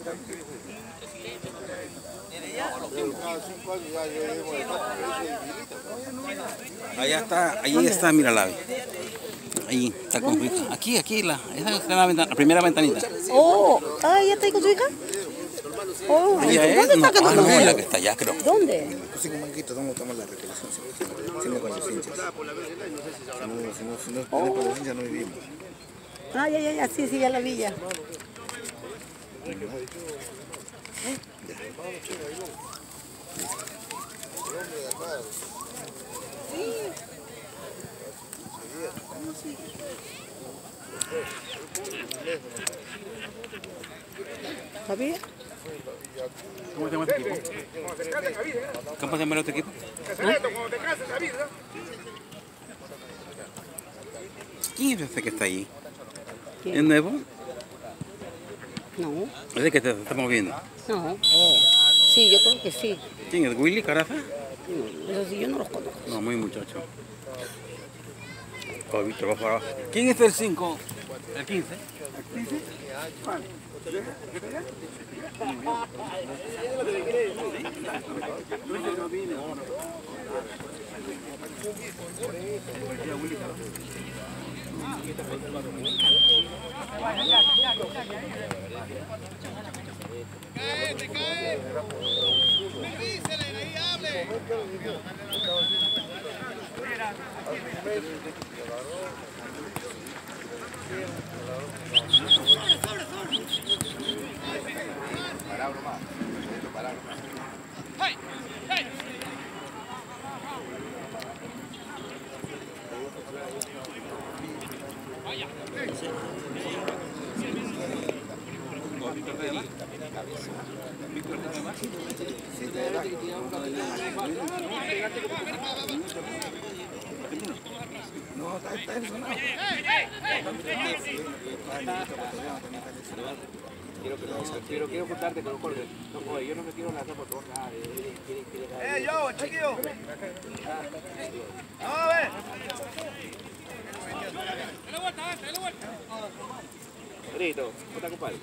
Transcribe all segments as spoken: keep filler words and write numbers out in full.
Allá está, ahí está, mira la ave. Ahí está con su hija. Aquí, aquí, la, esa es la, ventana, la primera ventanita. Oh, ah, ¿ya está ahí con su hija? Oh, ¿Ella es? ¿dónde está No, que no ah, lo no, veo? la que está allá, creo. ¿Dónde? Cinco manguitos, ¿dónde estamos la recolección? Siempre con los hinchas. Si no, si no, si no, Oh. con los hinchas no vivimos. Ah, ya, ya, ya, sí, sí, ya la vi ya. ¿Sabía? ¿Cómo se llama este equipo? ¿Cómo se llama el otro equipo? ¿Quién es ese que está ahí? ¿Quién? ¿Es nuevo? No, ¿Ese que te estamos viendo? no. Sí, yo creo que sí. ¿Quién es? ¿Willy Caraza? No, eso sí, yo no los conozco. No, muy muchacho. Oh, Víctor, va para abajo. ¿Quién es el cinco? ¿El quince? ¿El quince? ¿Cuál? ¡Cae, te cae! ¡Revísele, ahí hable! No, está, está eso, no. Quiero, quiero, quiero juntarte con los cortes. No, oye, yo no me quiero lanzar por todos lados. ¡Eh, yo, chiquillo! ¡Vamos a ver! ¡Dale vuelta, dale vuelta! Listo, ¿cómo está, compadre?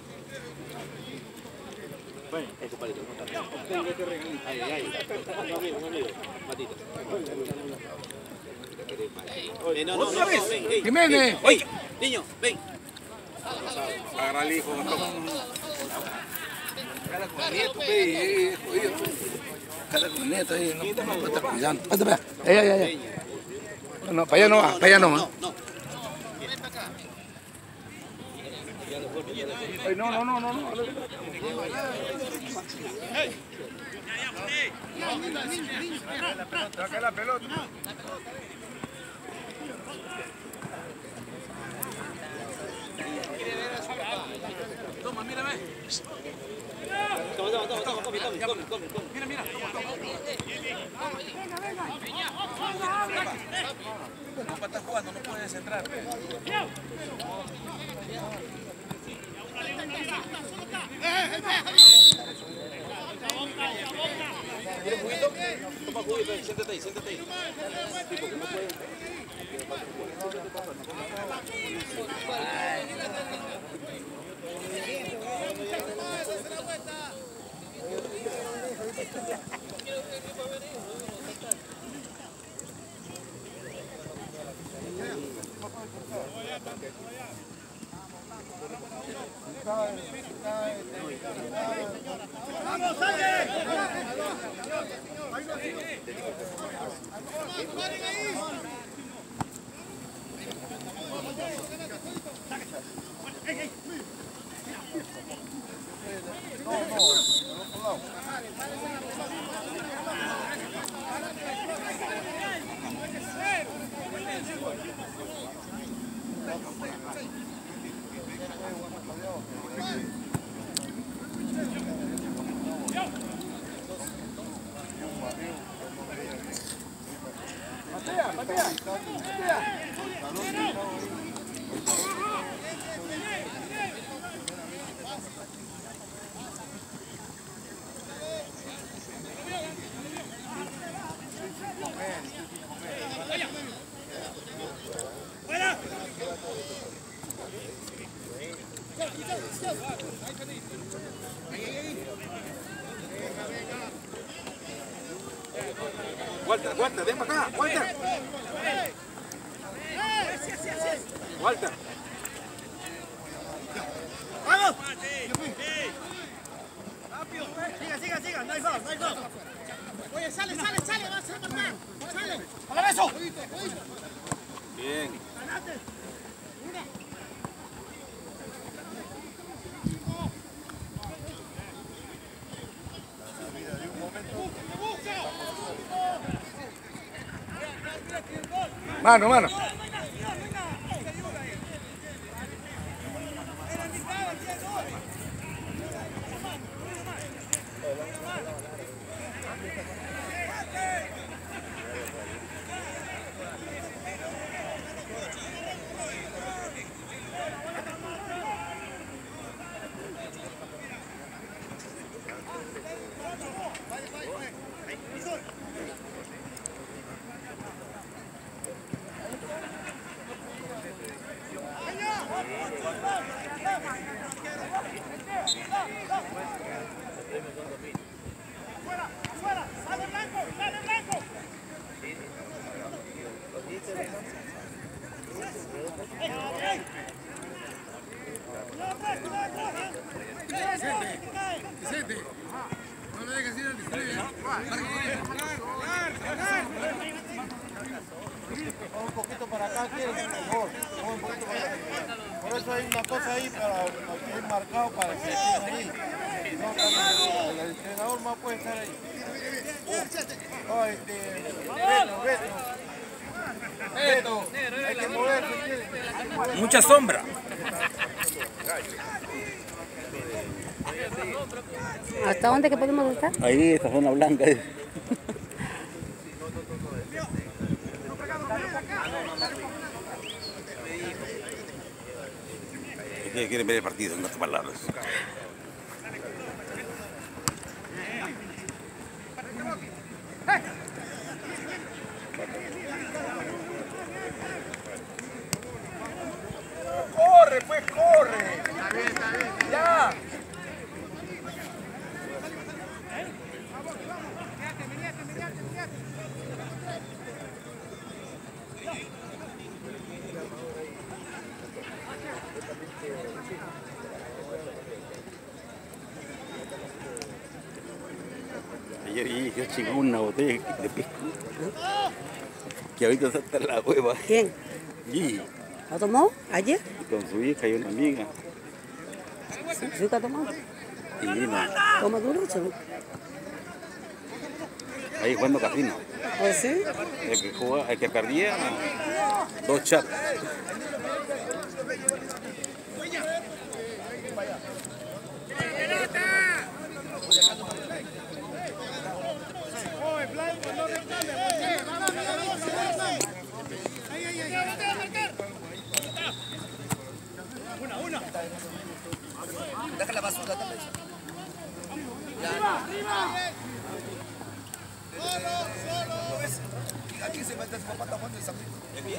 Bueno, es compadre, ¿cómo está? Ay, ay, un amigo, un amigo. Matito. Eh, no, no, no, ven, ven. ¡Jiménez! Oye, niño, ven. Agarra al hijo. Cada con el nieto, ve, cada con el nieto ahí, no, no puede estar cuidando. Vete para allá, allá, allá. No, no, para allá no va, para allá no va. No, no. Ay, no, no, no, no, no. Saca la pelota. Toma, mírame. Toma, toma, toma, toma, come, come, come, come. Mira, mira. Papá está jugando, no puedes entrar. ¿Quieres juguito? Toma juguito, siéntate ahí, siéntate ahí. Sí, porque no puede. ¡Vamos, sale! Walter, Walter, ven para acá, Walter. Walter. ¡Vamos! ¡Rápido! Siga, siga, siga. No hay foul, no hay foul. Oye, sale, sale, sale. Vas a marcar. Sale. ¡Para eso! Bien. Mano, mano. Un poquito para acá, ¿quieres? Por favor, un poquito para acá. Por eso hay una cosa ahí para que es marcado para que estén ahí. No, también, el entrenador más puede estar ahí. Oh, este, Beto, Beto. Beto, hay que moverse, ¿quieres? Hay que moverse. Mucha sombra. ¿Hasta dónde que podemos estar? Ahí, esa zona blanca. Quieren ver el partido, en otras palabras. Corre, pues, corre. Ya. Ayer yo chingó una botella de pisco. Que ahorita está en la hueva. ¿Quién? Y ¿Lo tomó ayer? con su hija y una amiga. Sí, sí que ha tomado. Y vino ¿Toma duro, chaval? ahí jugando casino. ¿Oh, sí? El que, jugaba, el que perdía, dos chapas. Una, una. Deja la basura también. ¡Arriba, arriba! ¡Solo, solo! Aquí se mete el papá tapando el sabrito.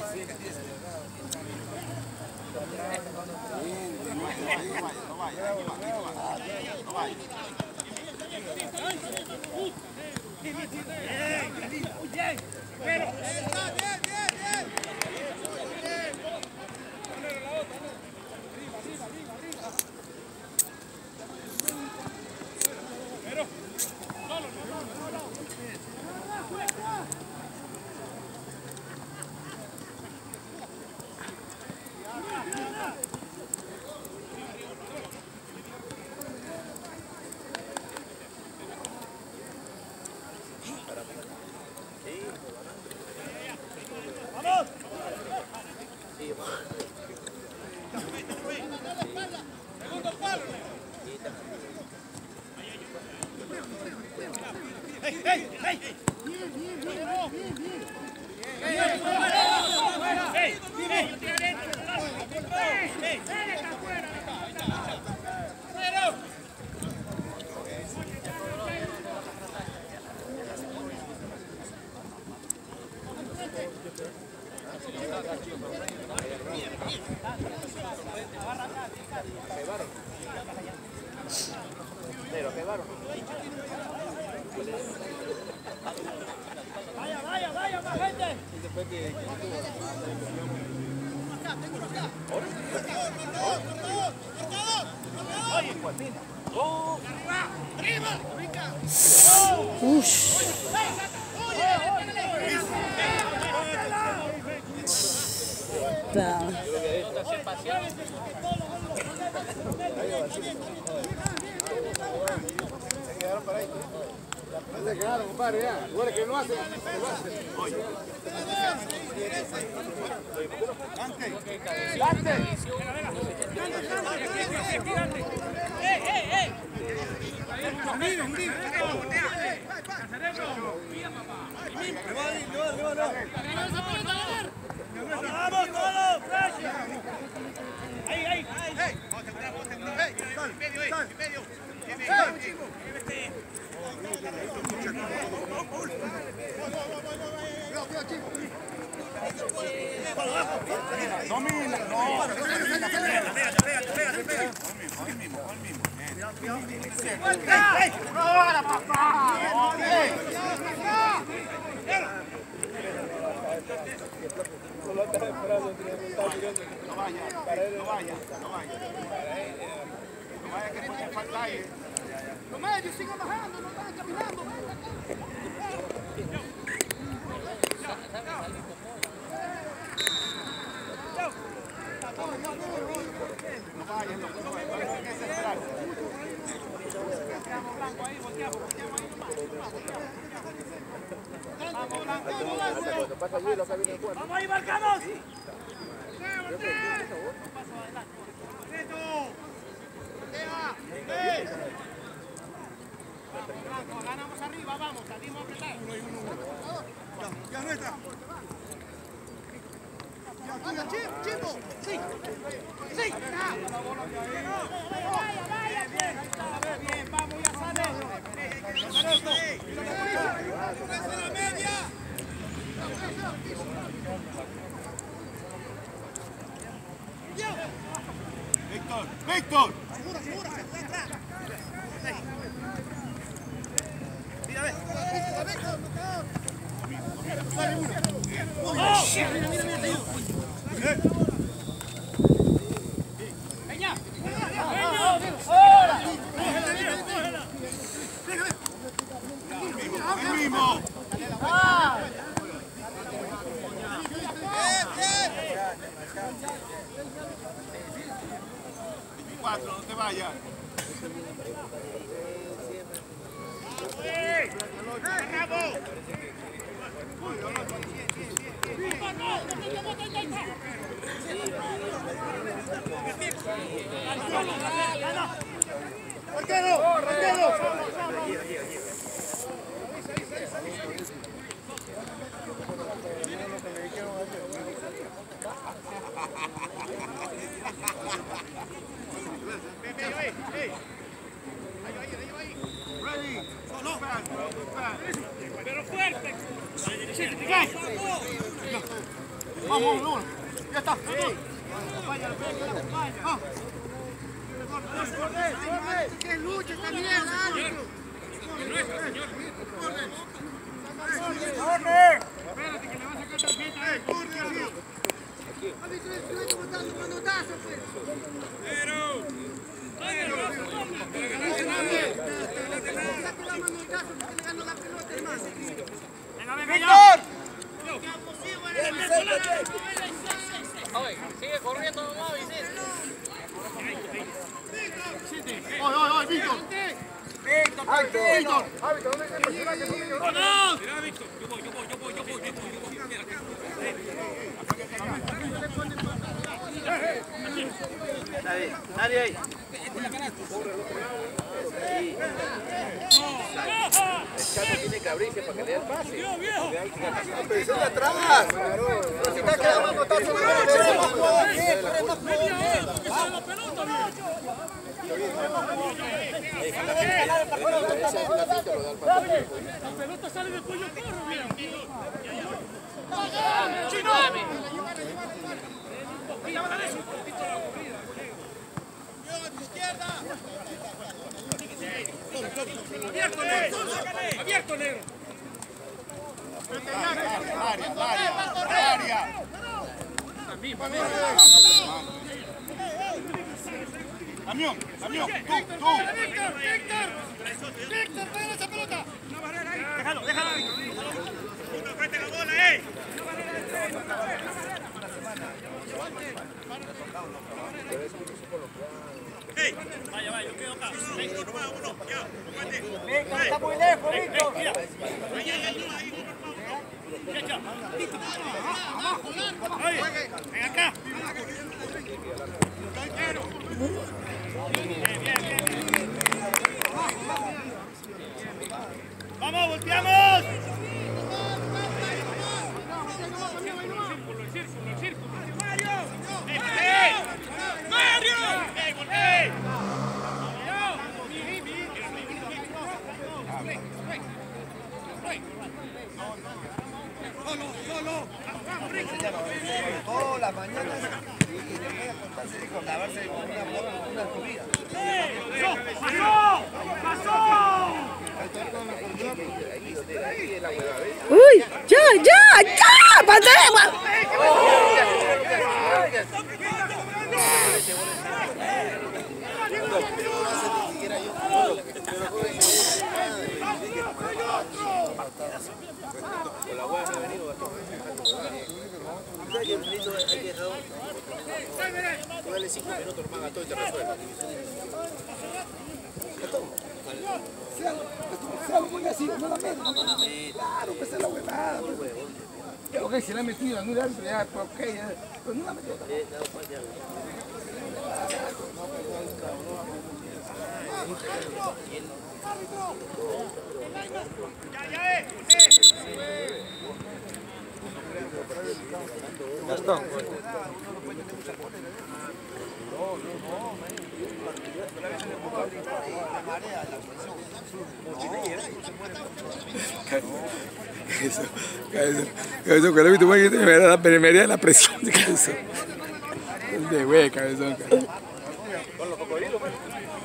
Bien, pero. Bien, bien, bien. ¡Vamos! Segundo palo. ¡Hey, hey, hey! Bien, bien, bien, bien, bien. ¡Hey, hey! ¡Hey! Vaya, vaya, vaya, más gente. Se quedaron, compadre, ya. Igual que no hace, lo hace. ¡Dante! ¡Ey, ey, ey! ¡Vamos todos! ¡Ahí, ahí! ¡Ey! ¡En medio, en medio! ¡En medio! Domina, no. No vaya, no vaya, no vaya. No vaya, que no falta ahí. Los medios sigan bajando, no están caminando. No vaya, no vaya, hay que desesperar. Volteamos blanco ahí, volteamos, volteamos ahí nomás. Vamos blanco, vamos. Vamos ahí, marcamos. Blanco, ganamos arriba, vamos, salimos a apretar. Ya no está. Vaya, Chipo, sí, sí. Vaya, vaya, bien, bien, vamos, ya sale. ¡La media! Víctor, Víctor. Segura, segura, atrás. Mira, ve. Mira, mira, mira, te digo. Peña. ¡Ahora! El mismo. veinticuatro, no te vayas. ¡Arquero! ¡Arquero! Pero fuerte. Vamos, vamos, ya está. ¡Que luche esta mierda! Espérate, que le va a sacar tarjeta. A mí se me estuvo botando un manotazo, pues. Pero... ¡Pero! ¡Víctor! Sigue corriendo nomás, Vicente. ¡Ay, ay, ay, Víctor! Víctor, Víctor, ¿dónde está el personaje? ¡Vamos! Mira, Víctor, yo voy, yo voy, yo voy, yo voy, yo voy, yo voy. Nadie, nadie ahí. El Chato tiene que abrirse para que le dé el pase. Pero es de atrás. Pero si está quedando manotazo, no eres más jugador que él, eres más jugador que él. La pelota sale del cuello corro, mira. ¡Chino! ¡Izquierda! Abierto, negro. Abierto, negro. Área, área, área. Camión, camión, tú, tú. Víctor, Víctor. Víctor, pega esa pelota. Una barrera ahí. Déjalo, déjalo ahí. Uno frente a la bola, eh. Hey, vaya, vaya, yo quedo acá. Uno más, uno, ya, aguante. Víctor, está muy lejos, Víctor. Mira, ahí, ahí, ahí, ahí, uno, ya, ya. Abajo, largo. Ahí, ven acá. Bien, bien, bien, bien. Vamos, volteamos. El círculo, el círculo. Mario. ¡Eh, Mario! ¡Eh, voltea! Solo, solo. Todas las mañanas y le voy a contarse dijo lavarse con una, una comida. ¡Pasó! ¡Pasó! Uy, ya, ya, ya, pasemos. Dale cinco minutos más a todo y te resuelve. Se lo ponga así, no la meta, no la meta. Claro, pues es la huevada. Ok, si la ha metido en un árbitro, ya, pues ok, ya, pues no la metió. ¡Ya, ya, eh! Gastón. Eso, eso, eso, cuando vi tu mano, me da la me da la presión de cabezón. De güey, cabezón. Con los cocodrilos, pues.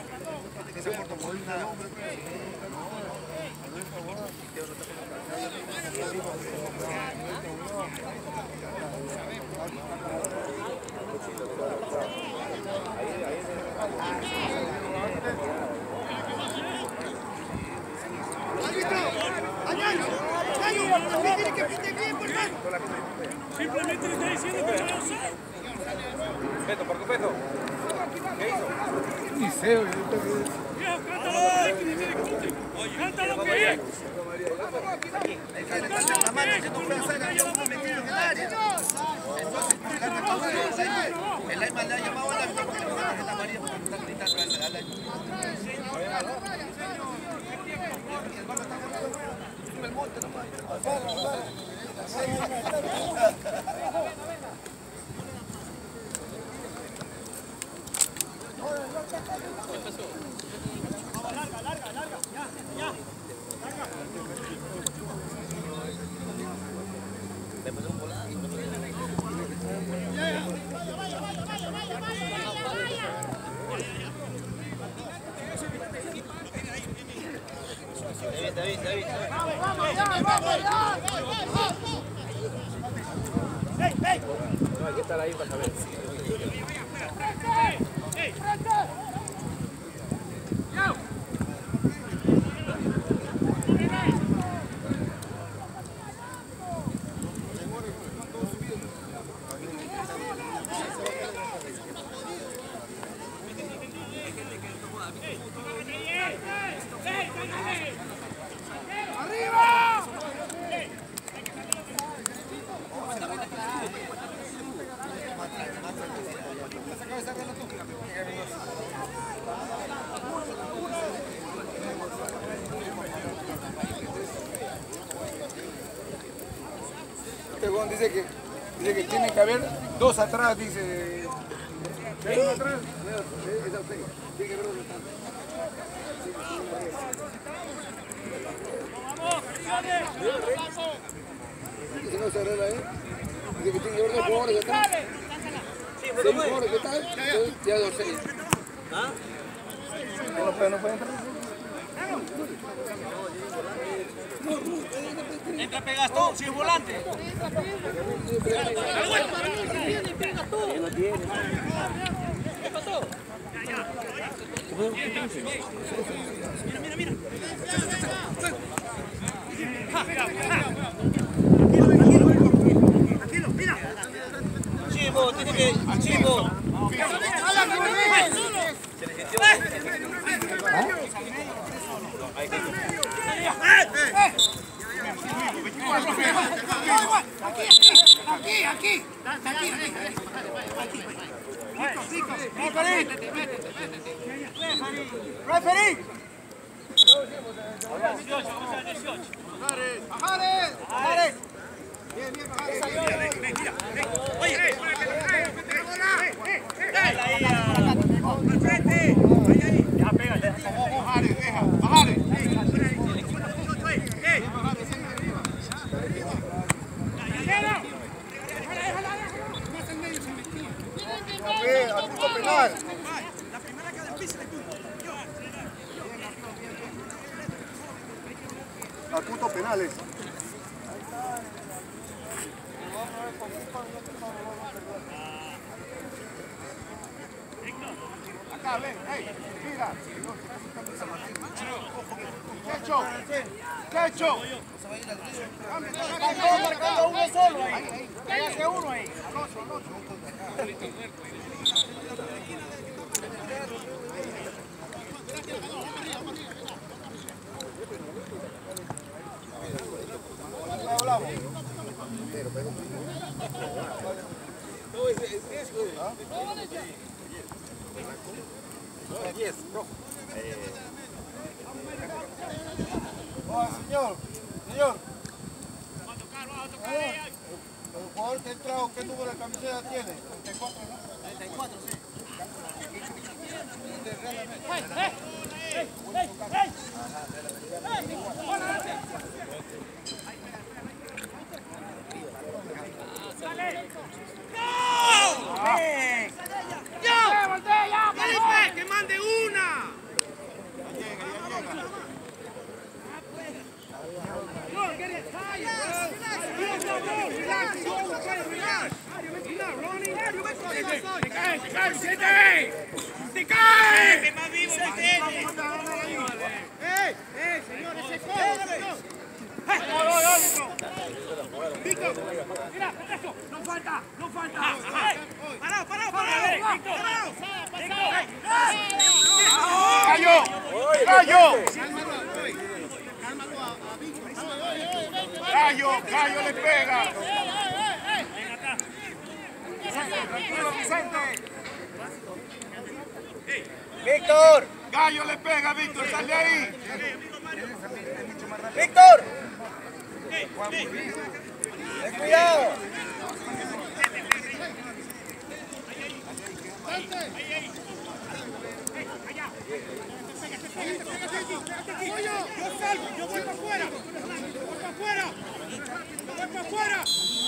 Simplemente le está diciendo que no lo sé. Peto, por tu peto. ¿Qué hizo? Ni sé, güey. Viejo, cántalo lo que discute. Canta lo que es. La mano que no puede hacer había uno metido en el área. Entonces, el Ayman le ha llamado al árbitro porque le pone tarjeta amarilla porque está gritando al árbitro. El monte nomás. Larga, larga, larga. Ya, ya. Larga. Le pasó un volado. Vaya, vaya, vaya, vaya, vaya, vaya. Está bien, está bien, está bien. Vamos, vamos, ya, vamos, ya. ¡Ey, ey! No, hay que estar ahí para saber. ¡Ey, frente! ¡Ya! ¡Arriba! Este huevón dice que, dice que tiene que haber dos atrás, dice. ¿Hay uno atrás? Tiene que haber dos atrás. Dice que no se arregla, ¿eh? Dice que tiene que haber dos jugadores atrás. Seis jugadores, ¿qué tal? Ya dos, seis. ¿Ah? No pueden entrar. Entra, pegas tú, si es volante. ¿Qué pasó? Mira, mira, mira. Tranquilo, mira. Chivo, tiene que. Chivo. Aquí, aquí, aquí, aquí. Referee. dieciocho, vamos a dieciocho. Bajares, bajares. Bien, bien, bajares. Oye, eh, al frente. Ya, pégale. Bajares, deja, bajares. A punto penal. La primera que del piso de punto. A punto penal es. Acá, ven, hey, mira. Quecho, Quecho. Marcando uno solo ahí. Cállate uno ahí. Oh, señor, señor. El jugador que ha entrado, ¿qué número de camiseta tiene? treinta y cuatro, ¿no? treinta y cuatro, sí. ¡Que mande una! ¡Te cae! ¡Te más vivo que tiene! ¡Eh! ¡Eh, señores! ¡Se coge! ¡Víctor! ¡Mira, esto! ¡No falta! ¡No falta! ¡Parado, parado, parado! ¡Parado! ¡Gallo! ¡Gallo! ¡Gallo! ¡Gallo le pega! Tranquilo, Vicente. ¡Víctor! Gallo le pega, Víctor, sal de ahí. ¡Víctor! ¡Ten cuidado! Yo salgo, yo voy para afuera. Voy para afuera. Voy para afuera.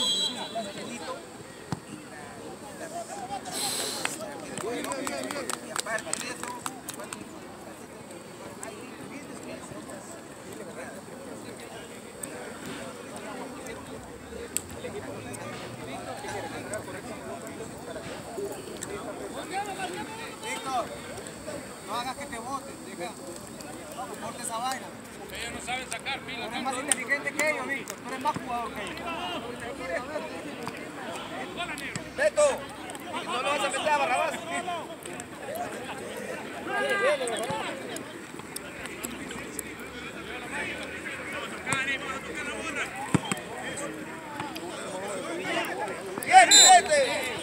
Víctor, no hagas que te boten, deja. No corte esa vaina. Ellos no saben sacar pila. Tú eres más inteligente que ellos, Víctor. Tú eres más jugador que ellos. Beto, no lo vas a meter a Barrabás. ¡Bien, Vicente!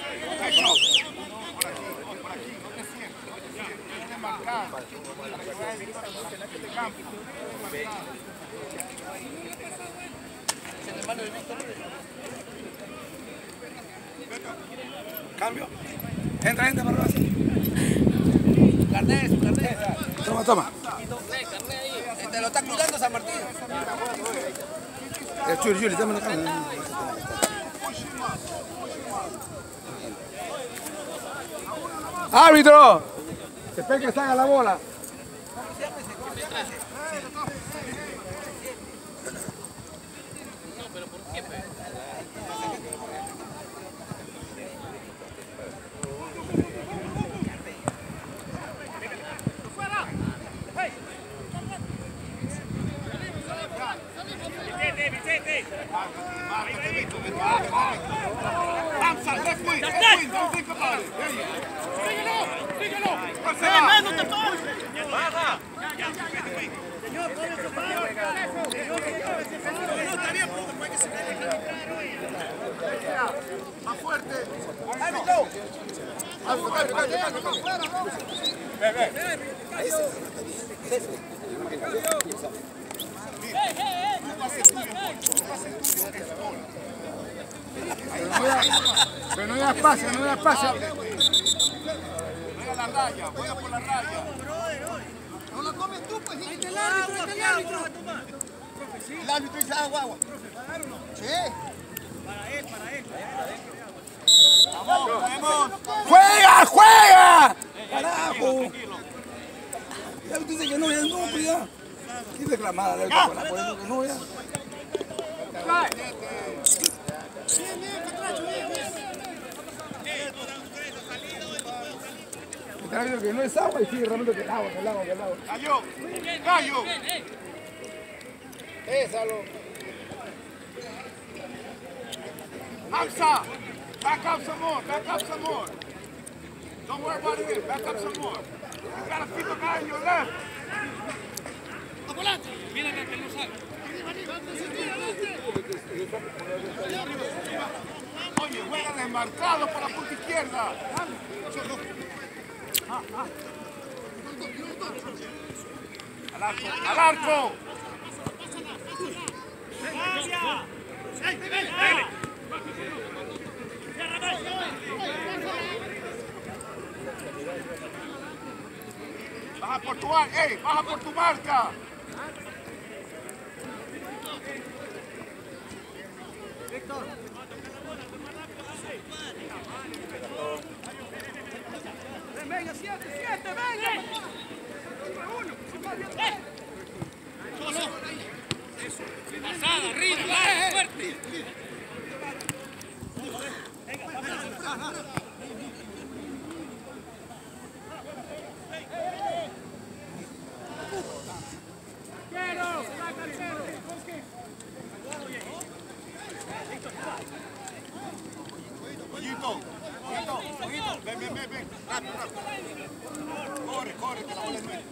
Cambio. Entra, entra, Barrabás. Carné, su carné. Toma, toma. Te lo está cuidando San Martín. Eh, Chuli, Chuli, dame la cámara. ¡Árbitro! Espera que salga la bola. Más fuerte. Árbitro. Árbitro, árbitro, árbitro. Ve, ve. Pero no da espacio, no da espacio. Juega la raya, juega por la raya. No la comes tú, pues. Ahí está el árbitro, ahí está el árbitro. El árbitro dice agua, agua. Sí. Para él, para él. Vamos, vamos. ¡Juega, juega! ¡Carajo! El árbitro dice que no, ya no, pues ya. ¿Qué reclamada del árbitro? Por eso que no, ya. El árbitro que no es agua y sigue realmente que el agua, que el agua, que el agua. ¡Gallo! ¡Gallo! ¡Ésalo! Hamza! Back up some more, back up some more. Don't worry about it, back up some more. You gotta keep a guy on your left. Mira que no sabe. Oye, juega desmarcado por la punta izquierda. Al arco, al arco. Baja por tu marca, ey, baja por tu marca. Víctor. Venga, siete, siete, venga. Uno, solo. Eso. Pasada, arriba, fuerte. Pollito, pollito, pollito, ven, ven, ven, ven, rápido, rápido. Corre, corre, que la bola es nueva.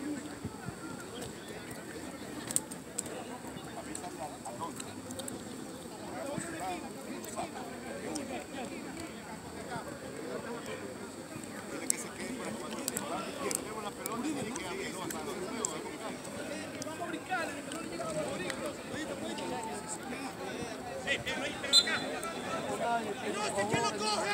Dile que se quede por aquí, cuando llevemos la pelota, tiene que abrir dos a dos. Vamos a brincar, el pelón llega a los brincar. Pollito, pollito. Sí, pero ahí, pero acá. ¡No, quién lo coge!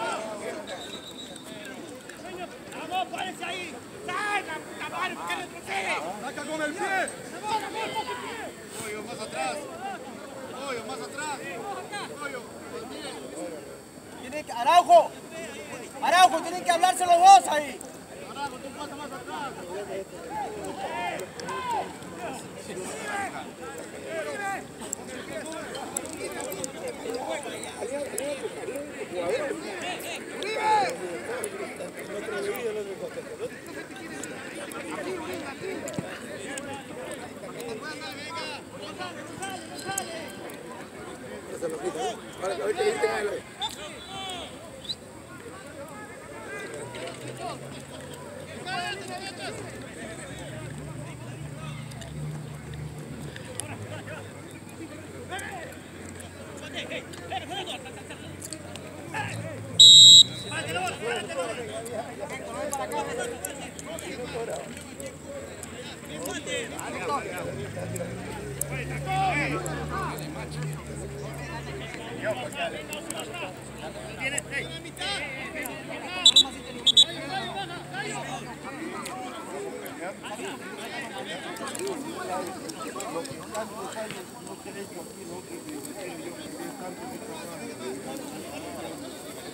¡Vamos, párese ahí! ¡Salga, puta madre! ¿Por qué retrocede? ¡Saca con el pie! ¡Pollo, más atrás! ¡Pollo, más atrás! ¡Pollo! Tiene que, Araujo, Araujo, tienen que hablarse los dos ahí. Araujo, tú pasa más atrás.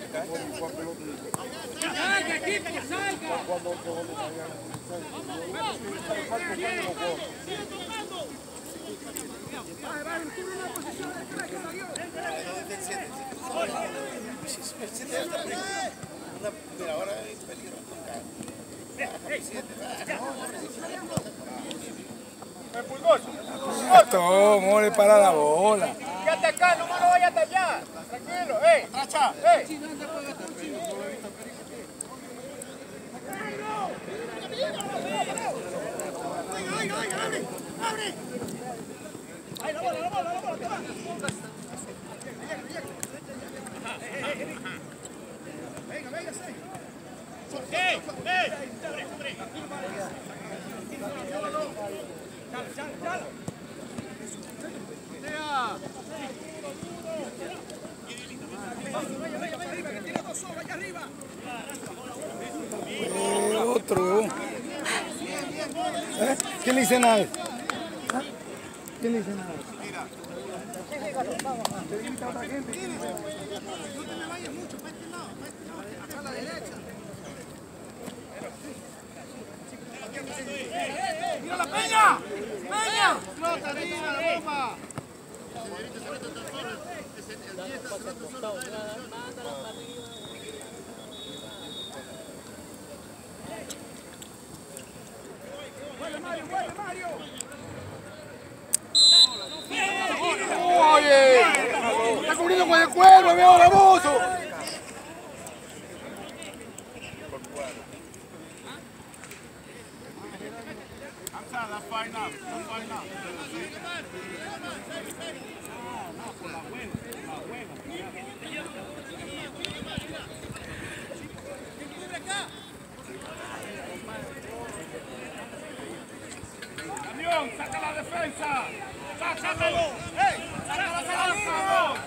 Ahora es peligroso. Esto, more para la bola. Quédate acá, no me lo vayas a allá. Tranquilo, ey. Racha. Ey. Ahí, la bola, la bola, la bola, te va. Venga, venga, sí. ¡Ey! ¡Ey! ¡Cubre, cubre! ¡Chala, chala, chala! ¡Vaya, vaya, vaya arriba, que tiene dos ojos allá arriba! Eh, otro. ¿Eh? ¿Quién le dice nada? ¿Ah? ¿Quién le dice nada? Mira. No te me vayas mucho, para este lado, para este lado, acá a la derecha. ¡Mira la peña! ¡Peña! ¡Flota arriba, la bomba! ¡Vuelve Mario, vuelve Mario! ¡Oye! ¡Está cubriendo con el cuervo, viejo baboso! That's fine now. That's fine now. ¡Camión, saca la defensa! ¡Sácalo! ¡Ey! ¡Saca la defensa!